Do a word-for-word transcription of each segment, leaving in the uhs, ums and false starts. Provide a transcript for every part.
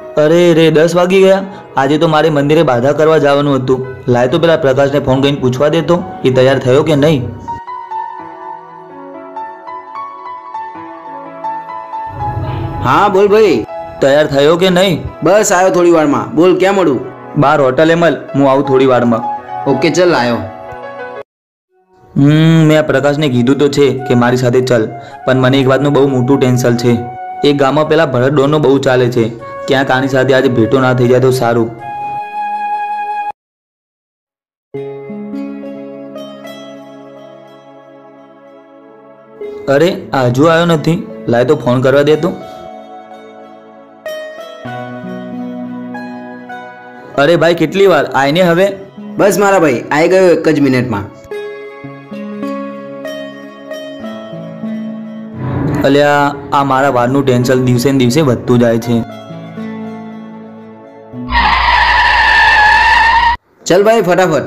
અરે રે દસ વાગી ગયા। આજે તો મારે મંદિરે બાધા કરવા જવાનું હતું। લાય તો પેલા પ્રકાશને ફોન કરીને પૂછવા દેતો એ તૈયાર થયો કે નહીં। हाँ बोल भाई। तैयार थयो के नहीं? बस आयो थोड़ी वार में। बोल क्या मळू? बार होटल मल हूँ आऊँ थोड़ी वार में। ओके चल आयो। हम्म मैं प्रकाश ने कीधुं तो छे के मारी साथे चल, पण मने एक वातनुं बहु मोटुं टेन्शन छे। एक गाममां पेला भरत डोननो बहु चाले छे, क्यांक आनी साथे आज भेटो ना थई जाय तो सारूं। अरे आजू आयो नथी, लाय तो फोन करवा दे तो। अरे भाई कितली वार आय ने हवे? बस मारा भाई आई गयो एक ज मिनिट में। अल्या आ मारा वारनु टेन्शन दिवसे ने दिवसे वधतुं जाय छे। चल भाई फटाफट।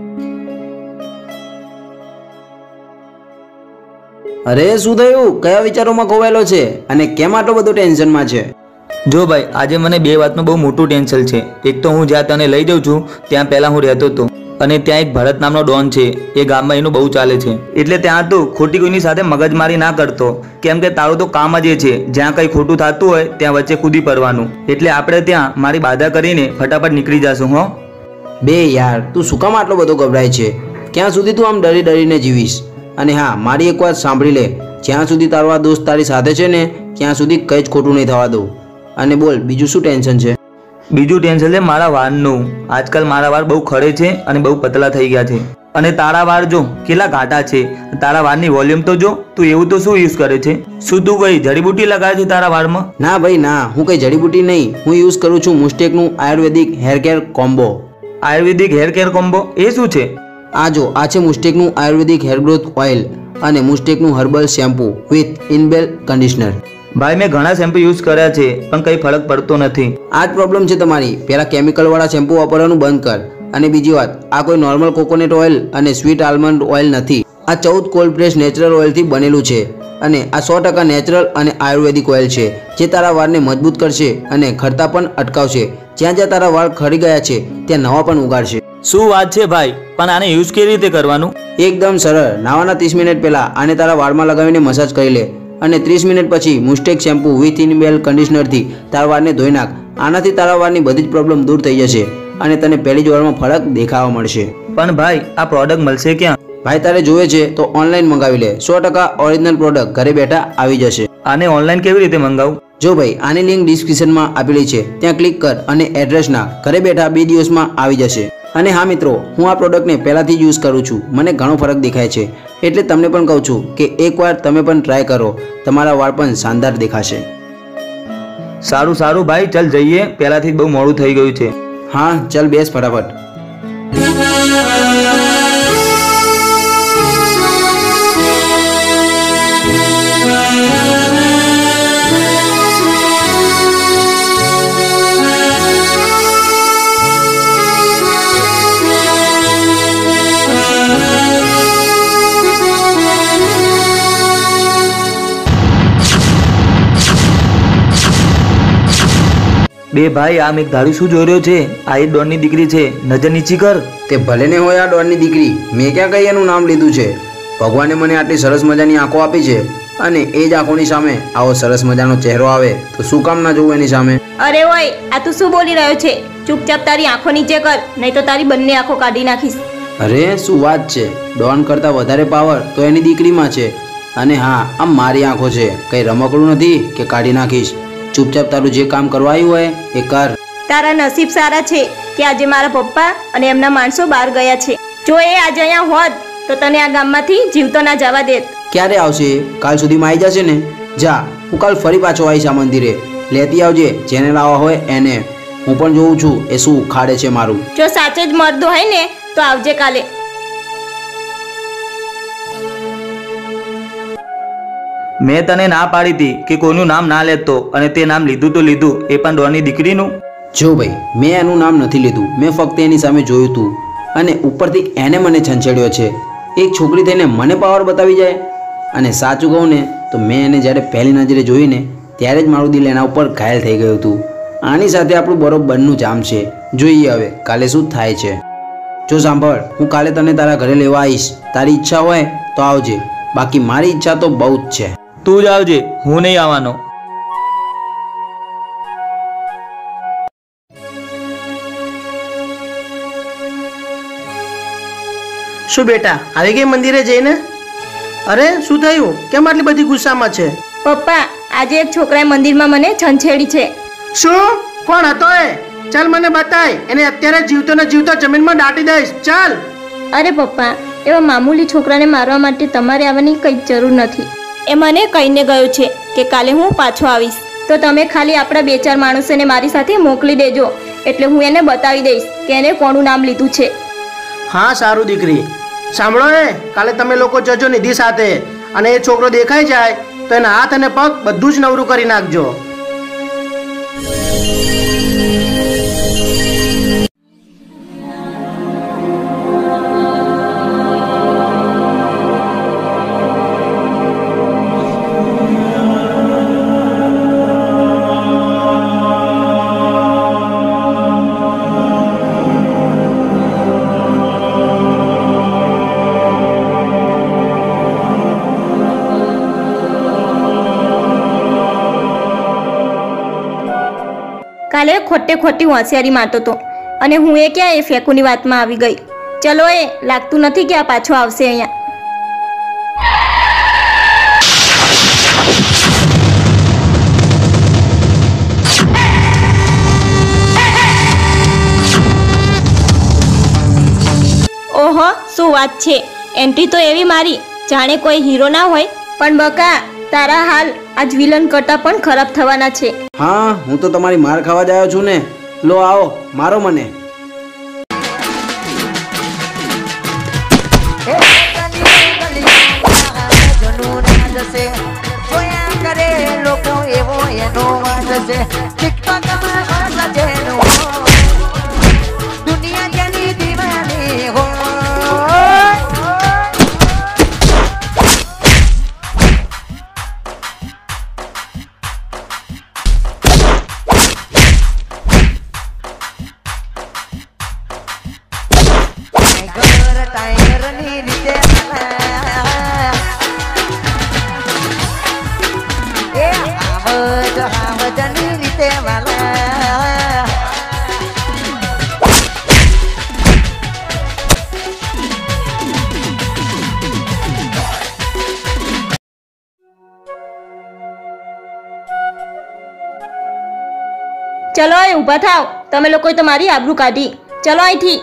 अरे शुं थयुं? कया विचारोमां खोवायेलो छे अने केम आटलो बधो टेन्शन में छे? जो भाई आज मने बे वातनुं बहु मोटुं टेन्शन छे। एक तो हूँ ज्यां तने लई जाऊं छुं त्यां पहेला हूँ रहेतो तो, अने त्यां एक भरत नामनो डॉन छे, ए गाममां एनुं बहु चाले छे। एटले त्यां तो खोटी कोईनी साथे मगजमारी ना करतो, केम के तारो तो काम ज ए छे ज्यां कंई खोटुं थतुं होय त्यां वच्चे कूदी पड़वानुं। एटले आपणे त्यां मारी बाधा करीने फटाफट निकળી जाशुं। हो बे यार तू शुं काम आटलो बधो गभराय छे? क्यां सुधी तू आम डरी डरीने जीवीश? अने हाँ मारी एक वात सांभળી ले, ज्यां सुधी तारो आ दोस्त तारी साथे छे ने त्यां सुधी कंई ज खोटुं नहीं थवा दઉં। अने बोल बीजू शू टेन्शन छे? बीजू टेन्शन है मारा वारनु। आजकल मारा वार बहु खड़े छे अने बहु पतला थई गया छे। अने तारा वार जो केला घाटा छे। तारा वारनी वॉल्यूम तो जो तू एवुं तो शू यूज करे छे? शुं तू कई जड़ीबूटी लगावे छे तारा वारमां? ना भाई ना, हूँ कई जड़ीबूटी नहीं, हूँ यूज करूँ छूं मुस्टेकनुं आयुर्वेदिक हेर केर कॉम्बो। आयुर्वेदिक हेर केर कॉम्बो ए शुं छे? आ जो आ छे मुस्टेकनुं आयुर्वेदिक हेर ग्रोथ ऑइल अने मुस्टेकनुं herbal shampoo with inbuilt conditioner. भाई मैं घणा शेम्पू यूज कर्या छे पण कई फरक पड़तो नथी। आज प्रॉब्लम छे तमारी। पहेला केमिकल वाळा शेम्पू वापरवानुं बंद कर। अने बीजी वात, आ कोई नॉर्मल कोकोनट ऑइल अने स्वीट आलमंड ऑइल नथी। आ चौदह कोल्ड प्रेस नेचरल ऑइल थी बनेलुं छे अने आ सौ टका नेचरल अने आयुर्वेदिक ऑइल छे जे तारा वाळने मजबूत करशे अने खरता पण अटकावशे। ज्यां ज्यां तारा वाळ खरी गया छे त्यां नवा पण उगाड़शे। शुं वात छे भाई? पण आने यूज केवी रीते करवानुं? एकदम सरळ। नावाना तीस मिनिट पहेला आने तारा वाळमां लगावीने मसाज करी ले અને ત્રીસ મિનિટ પછી મુસ્ટેક શેમ્પુ વિથ ઇનબેલ કન્ડિશનરથી તારા વાળને ધોઈ નાખ। આનાથી તારા વાળની બધી જ પ્રોબ્લેમ દૂર થઈ જશે અને તને પહેલી જ વારમાં ફરક દેખાવા મળશે। પણ ભાઈ આ પ્રોડક્ટ મળશે ક્યાં? ભાઈ તારે જોવે છે તો ઓનલાઈન મંગાવી લે। સો ટકા ઓરિજિનલ પ્રોડક્ટ ઘરે બેઠા આવી જશે। આને ઓનલાઈન કેવી રીતે મંગાવું? જો ભાઈ આની લિંક ડિસ્ક્રિપ્શનમાં આપેલી છે, ત્યાં ક્લિક કર અને એડ્રેસ નાખ। ઘરે બેઠા બે દિવસમાં આવી જશે। અને હા મિત્રો, હું આ પ્રોડક્ટને પહેલાથી જ યુઝ કરું છું, મને ઘણો ફરક દેખાય છે। એટલે તમને પણ કહું છું કે એકવાર તમે પણ ટ્રાય કરો, તમારા વાળ પણ શાનદાર દેખાશે। સારું સારું ભાઈ ચાલ જઈએ, પહેલાથી જ બહુ મોડું થઈ ગયું છે। હા ચાલ બેસ ફટાફટ। बे भाई आम एक धारू शू जोई रह्यो छे? आ ए डॉन नी दीकरी छे, नजर नीची कर। ते भले ने होय आ डॉन नी दीकरी, मैं क्या कई एनुं नाम लीधुं छे? भगवाने मने आटली सरस मजानी आंखो आपी छे अने ए ज आंखोनी सामे आवो सरस मजानो चेहरो आवे तो शुं काम ना जोवुं एनी सामे? अरे ओय आ तू शुं बोली रह्यो छे? चुपचाप तारी आंखो नीचे कर, नहीं तो तारी बंने आंखो काढी नाखीश। अरे शुं वात छे? डॉन करता वधारे पावर तो एनी दीकरीमां छे अने हाँ आ मारी आंखो छे, कई रमकड़ुं नथी के काढी नाखीश। चुपचाप तारू जे काम करवा आव्युं होय ए कर। तारा नसीब सारा छे के आज मारा पप्पा अने एमना माणसो बहार गया छे। जो ए आज अहींया होत तो तने आ गाममांथी जीवतो ना जवा देत। क्यारे आवशे? काल सुधीमां आई जशे ने। जा हूँ काल फरी पाछो आवीश आ मंदिरे, लेती आवजे जेने लावा होय एने। हूँ पण जोऊं छुं ए शुं उखाड़े छे मारुं। जो साचे ज मर्दो होय ने तो आवजे काले। मैं तने ना पाड़ी थी कि कोईनुं नाम ना लेतो अने ते नाम लीधुं तो लीधुं, ए पण डॉननी दीकरीनुं। जो भाई मैं एनुं नाम नथी लीधुं, मैं फक्त एनी सामे जोयुं तुं अने उपरथी एने मने छंछेड्यो छे। एक छोकरी थईने मने पावर बतावी जाय। अने साचुं कहूं ने तो मैं एने ज्यारे पहली नजरे जोईने त्यारे ज मारुं दिल एना उपर घायल थई गयुं हतुं આની સાથે આપણું બરોબરનું જામ છે. જોઈએ હવે કાલે શું થાય છે. જો સાંભળ, હું કાલે તને તારા ઘરે લેવા આવીશ. તારી ઈચ્છા હોય તો આવજે, બાકી મારી ઈચ્છા તો બહુ જ છે. તું જ આવજે, હું નહીં આવવાનો. શું બેટા આવી ગઈ મંદિરે જઈને? અરે શું થયું? કેમ આટલી બધી ગુસ્સામાં છે? પપ્પા, આજે એક છોકરાએ મંદિરમાં મને છંછેડી છે. શું? કોણ હતો એ? ચાલ મને બતાય. એને અત્યારે જીવતો ને જીવતો જમીનમાં દાટી દઈશ. ચાલ. અરે પપ્પા, એવા મામૂલી છોકરાને મારવા માટે તમારે આવવાની કંઈ જરૂર નથી. એ મને કહીને ગયો છે કે કાલે હું પાછો આવીશ. તો તમે ખાલી આપણા બે ચાર માણસોને મારી સાથે મોકલી દેજો, એટલે હું એને બતાવી દઈશ કે એને કોનું નામ લીધું છે. હા સારું દીકરી. સાંભળો ને, કાલે તમે લોકો જજો નિધિ સાથે, અને એ છોકરો દેખાઈ જાય તો એના હાથ અને પગ બધું જ નવરું કરી નાખજો. કાલે ખોટે ખોટી હોશિયારી મારતો હતો, અને હું એ ક્યાં એ ફેંકુની વાતમાં આવી ગઈ. ચલો, એ લાગતું નથી કે આ પાછો આવશે અહીંયા. ઓહો, શું વાત છે! એન્ટ્રી તો એવી મારી જાણે કોઈ હીરો ના હોય. પણ બકા, તારા હાલ આજ વિલન કરતા પણ ખરાબ થવાના છે. હા, હું તો તમારી માર ખાવા જ આવ્યો છું ને. લો આવો, મારો મને. ચલો, એ ઊભા થાવ. તમે લોકોએ તો મારી આબરૂ કાઢી. ચલો અહીંથી.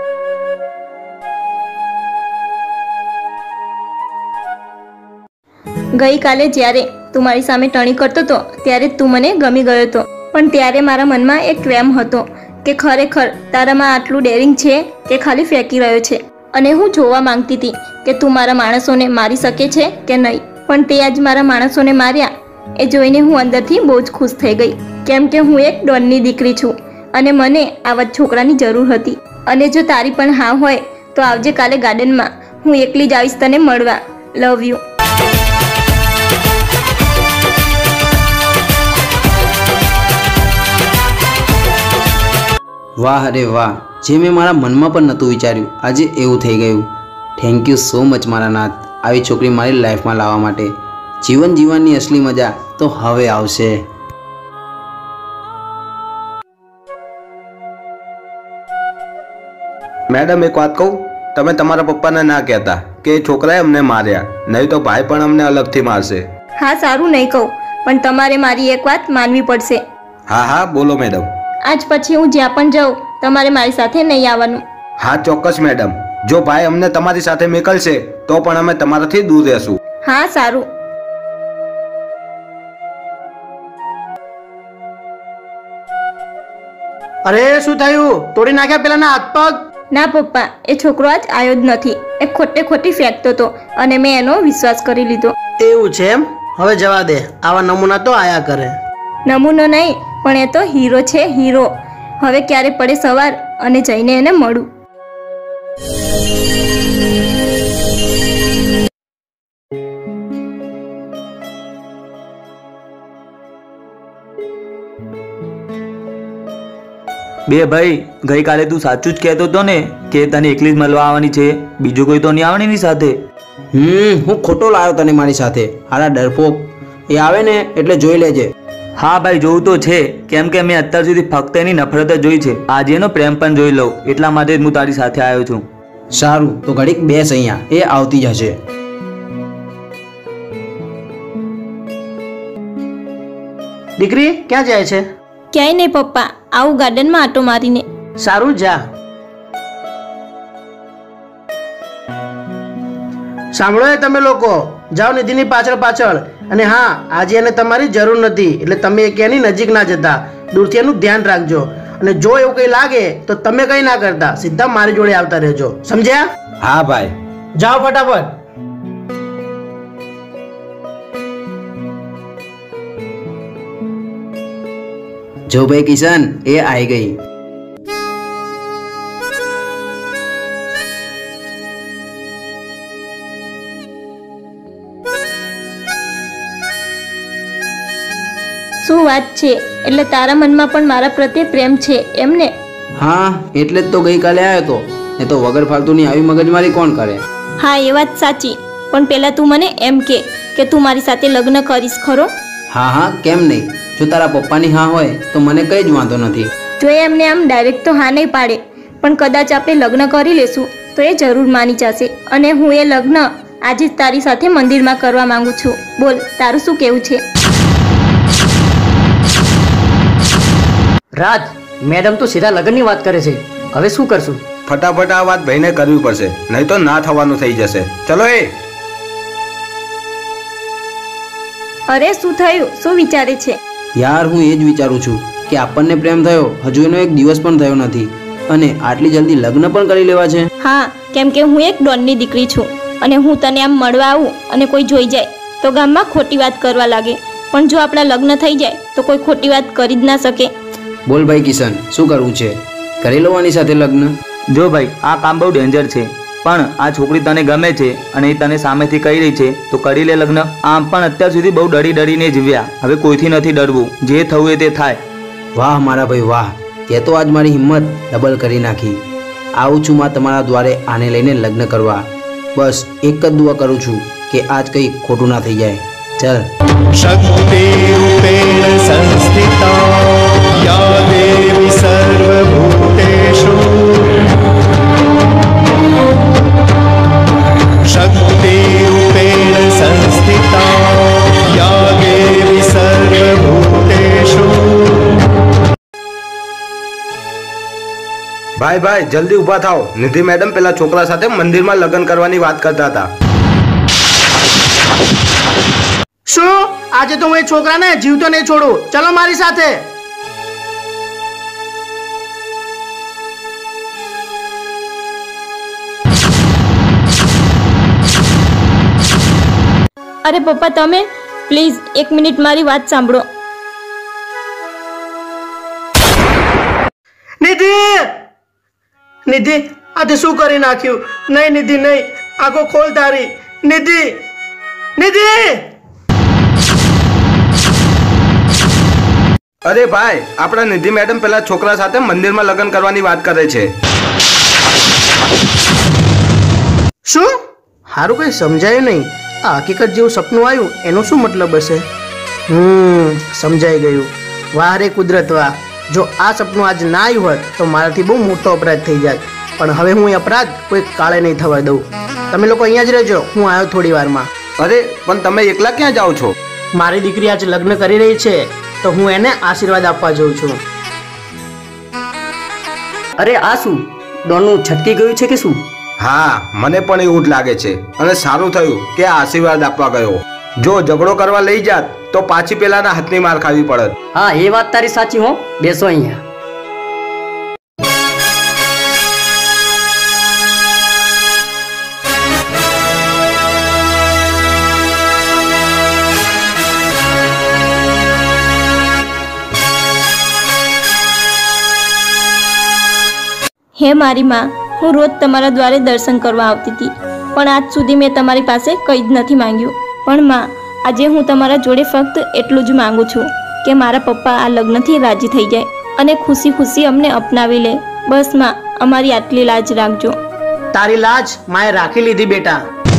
ગઈકાલે જ્યારે તું મારી સામે ટણી કરતો હતો ત્યારે તું મને ગમી ગયો હતો, પણ ત્યારે મારા મનમાં એક વેમ હતો કે ખરેખર તારામાં આટલું ડેરિંગ છે કે ખાલી ફેંકી રહ્યો છે. અને હું જોવા માંગતી હતી કે તું મારા માણસોને મારી શકે છે કે નહીં. પણ તે આજ મારા માણસોને માર્યા એ જોઈને હું અંદરથી બહુ જ ખુશ થઈ ગઈ, કેમ કે હું એક ડોનની દીકરી છું અને મને આવા છોકરાની જરૂર હતી. અને જો તારી પણ હા હોય તો આવજે કાલે ગાર્ડનમાં. હું એકલી જ આવીશ તને મળવા. Love you. વાહ રે વાહ, જે મેં મારા મનમાં પણ નહોતું વિચાર્યું, આજે એવું થઈ ગયું. થેન્ક યુ સો મચ મારા નાથ, આવી છોકરી મારી લાઈફમાં લાવવા માટે. જીવન જીવવાની અસલી મજા તો હવે આવશે. મેડમ, એક વાત કહું? તમે તમારા પપ્પાને ના કહેતા કે એ છોકરાએ અમને માર્યા, નહીં તો ભાઈ પણ અમને અલગથી મારશે. હા, સારું નહીં કહું, પણ તમારે મારી એક વાત માનવી પડશે. હા હા, બોલો મેડમ. આજ પછી હું જ્યાં પણ જાઉં તમારે મારી સાથે નહીં આવવાનું. હા ચોક્કસ મેડમ. જો ભાઈ અમને તમારી સાથે મોકલશે તો પણ અમે તમારાથી દૂર રહેશું. હા, સારું. અરે શું થયું? તોડી નાખ્યા પેલાના હાથ પગ? ના પપ્પા, એ છોકરો આજ આવ્યો જ નથી. એ ખોટે ખોટી ફેંકતો હતો અને મેં એનો વિશ્વાસ કરી લીધો. એવું છે એમ? હવે જવા દે, આવા નમૂના તો આયા કરે. નમૂનો નહીં, પણ એ તો હીરો છે, હીરો. હવે ક્યારે પડે સવાર અને જઈને એને મળું. બે ભાઈ ગઈકાલે તું સાચું જ કહેતો હતો ને કે તને એકલી જ મળવા આવવાની છે, બીજું કોઈ તો નહીં આવવાની એની સાથે? હમ હું ખોટો લાવ્યો તને મારી સાથે, હારા ડરપોક. એ આવે ને એટલે જોઈ લેજે. હા ભાઈ જોવું તો છે, કેમ કે મેં અત્યાર સુધી ફક્ત એની નફરત જ જોઈ છે, આજે એનો પ્રેમ પણ જોઈ લઉં, એટલા માટે જ હું તારી સાથે આવ્યો છું. સારું તો ઘડીક બેસ અહીંયા, એ આવતી જ હશે. દીકરી ક્યાં જાય છે? ક્યાંય નહીં પપ્પા, આવું ગાર્ડનમાં આટો મારીને. સારું જા. સાંભળો એ તમે લોકો, જાઓ નિધિની પાછળ પાછળ. અને હા, આજે એને તમારી જરૂર નથી, એટલે તમે એની નજીક ના જતા, દૂરથી એનું ધ્યાન રાખજો. અને જો એવું કંઈ લાગે તો તમે કંઈ ના કરતા, સીધા મારી જોડે આવતા રહેજો, સમજ્યા? હા ભાઈ. જાઓ ફટાફટ. જો ભાઈ કિશન, એ આવી ગઈ. શું વાત છે? એટલે તારા મનમાં પણ મારા પ્રત્યે પ્રેમ છે એમને? હા એટલે જ તો ગઈકાલે આવ્યો તો, એ તો વગર ફાલતુની આવી મગજમારી કોણ કરે? હા એ વાત સાચી, પણ પહેલા તું મને એમ કે કે તું મારી સાથે લગ્ન કરીશ ખરો? હા હા કેમ નહીં, જો તારા પપ્પાની હા હોય તો મને કંઈ જ વાંધો નથી. જો એ એમને આમ ડાયરેક્ટ તો હા નહીં પાડે, પણ કદાચ આપણે લગ્ન કરી લેશું તો એ જરૂર માની જશે, અને હું એ લગ્ન આજે જ તારી સાથે મંદિરમાં કરવા માંગુ છું. બોલ તારું શું કહેવું છે? રાજ, મેડમ તો સીધા લગ્નની વાત કરે છે, હવે શું કરશું? ફટાફટ આ વાત ભાઈને કરવી પડશે, નહીં તો ના થવાનું થઈ જશે. ચલો એ. અરે શું થયું? શું વિચારે છે? યાર હું એ જ વિચારું છું કે આપણને પ્રેમ થયો, હજુ એનો એક દિવસ પણ થયો નથી, અને આટલી જલ્દી લગ્ન પણ કરી લેવા છે. હા, કેમ કે હું એક ડોનની દીકરી છું, અને હું તને આમ મળવા આવું અને કોઈ જોઈ જાય તો ગામમાં ખોટી વાત કરવા લાગે, પણ જો આપણા લગ્ન થઈ જાય તો કોઈ ખોટી વાત કરી જ ના શકે. બોલ ભાઈ કિશન, શું કરવું છે? કરી લેવાની સાથે લગ્ન? જો ભાઈ આ કામ બહુ ડેન્જર છે, પણ આ છોકરી તને ગમે છે અને એ તને સામેથી કહી રહી છે તો કરી લે લગ્ન. આમ પણ અત્યાર સુધી બહુ ડરી ડરીને જીવ્યા, હવે કોઈથી નથી ડરવું, જે થવું એ તે થાય. વાહ મારા ભાઈ વાહ, તે તો આજ મારી હિંમત ડબલ કરી નાખી. આવું છું માં તમારા દ્વારે આને લઈને લગ્ન કરવા. બસ એક જ દુઆ કરું છું કે આજ કંઈ ખોટું ના થઈ જાય. ચાલ. शक्तिरूपेण संस्थिता या देवी सर्वभूतेषु शक्तिरूपेण संस्थिता या देवी सर्वभूतेषु. ભાઈ ભાઈ જલ્દી ઊભા થાઓ, નિધિ મેડમ પેલા છોકરા સાથે મંદિરમાં લગ્ન કરવાની વાત કરતા હતા. શું? આજે તો હું એ છોકરાને જીવતો નહીં છોડું, ચલો મારી સાથે. અરે પપ્પા તમે પ્લીઝ એક મિનિટ મારી વાત સાંભળો. નિધિ, નિધિ આજે શું કરી નાખ્યું? નહીં નિધિ નહીં, આંખો ખોલ તારી. નિધિ, નિધિ. અરે ભાઈ, આપણા નિધિ મેડમ પેલા છોકરા સાથે મંદિરમાં લગ્ન કરવાની વાત કરે છે. શું? હારું કઈ સમજાયું નહીં. આ હકીકત જેવું સપનું આવ્યું એનો શું મતલબ હશે? હમ સમજાઈ ગયું. વાહ રે કુદરત વાહ. જો આ સપનું આજ ના આવ્યું હોત તો મારાથી બહુ મોટો અપરાધ થઈ જાત, પણ હવે હું એ અપરાધ કોઈ કાળે નહીં થવા દઉં. તમે લોકો અહીંયા જ રહેજો, હું આવ્યો થોડી વારમાં. અરે પણ તમે એકલા ક્યાં જાઓ છો? મારી દીકરી આજે લગ્ન કરી રહી છે તો હું એને આશીર્વાદ આપવા જઉં છું. અરે આ શું, ડોનનું છટકી ગયું છે કે શું? હા મને પણ એવું જ લાગે છે, અને સારું થયું કે આ આશીર્વાદ આપવા ગયો. જો ઝઘડો કરવા લઈ જાત તો પાછી પેલાના હાથની માર ખાવી પડત. હા એ વાત તારી સાચી હો. બેસો અહીંયા. હે મારી માં, હું રોજ તમારા દ્વારે દર્શન કરવા આવતી હતી, પણ આજ સુધી મેં તમારી પાસે કંઈ જ નથી માંગ્યું. પણ માં, આજે હું તમારા જોડે ફક્ત એટલું જ માંગુ છું કે મારા પપ્પા આ લગ્નથી રાજી થઈ જાય. અને ખુશી ખુશી અમને અપનાવી લે. બસ માં, અમારી આટલી લાજ રાખજો. તારી લાજ માએ રાખી લીધી બેટા.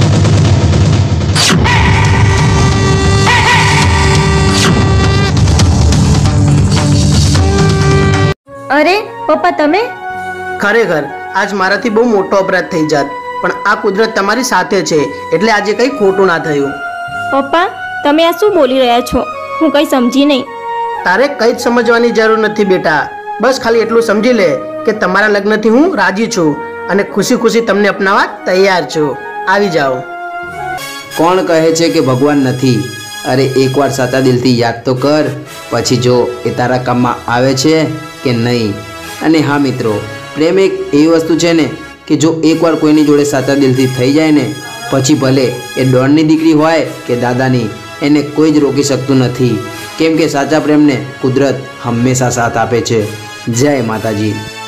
અરે પપ્પા, તમે? ખરેખર આજ મારાથી બહુ મોટો અપરાધ થઈ જાત, પણ આ કુદરત તમારી સાથે છે એટલે આજે કંઈ ખોટું ના થયું. પપ્પા, તમે આ શું બોલી રહ્યા છો? હું કંઈ સમજી નહીં. તારે કંઈ જ સમજવાની જરૂર નથી બેટા. બસ ખાલી એટલું સમજી લે કે તમારા લગ્નથી હું રાજી છું અને ખુશી ખુશી તમને અપનાવવા તૈયાર છું. આવી જાઓ. કોણ કહે છે કે ભગવાન નથી? અરે એકવાર સાચા દિલથી યાદ તો કર, પછી જો એ તારા કામમાં આવે છે કે નહીં. અને હા મિત્રો, પ્રેમ એક એવી વસ્તુ છે ને કે જો એકવાર કોઈની જોડે સાચા દિલથી થઈ જાય ને, પછી ભલે એ ડોનની દીકરી હોય કે દાદાની, એને કોઈ જ રોકી શકતું નથી. કેમ કે સાચા પ્રેમને કુદરત હંમેશા સાથ આપે છે. જય માતાજી.